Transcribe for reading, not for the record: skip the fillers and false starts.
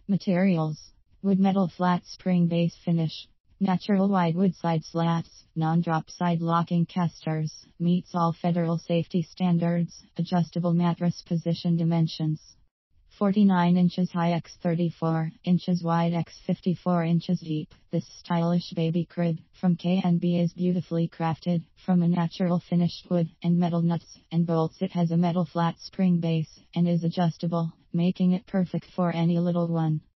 Materials: wood metal flat spring base finish. Natural wide wood side slats, non-drop side locking casters, meets all federal safety standards, adjustable mattress position dimensions. 49 inches high x 34 inches wide x 54 inches deep. This stylish baby crib from K&B is beautifully crafted from a natural finished wood and metal nuts and bolts. It has a metal flat spring base and is adjustable, making it perfect for any little one.